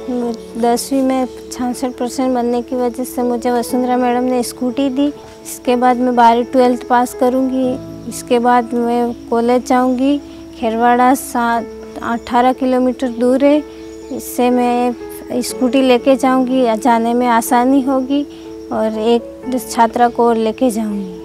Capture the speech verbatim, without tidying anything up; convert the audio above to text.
दसवीं में छियासठ परसेंट बनने की वजह से मुझे वसुंधरा मैडम ने स्कूटी दी। इसके बाद मैं बारहवीं ट्वेल्थ पास करूंगी। इसके बाद मैं कॉलेज जाऊंगी। खेरवाड़ा सात अठारह किलोमीटर दूर है। इससे मैं स्कूटी लेके जाऊंगी, जाने में आसानी होगी और एक छात्रा को लेके जाऊंगी।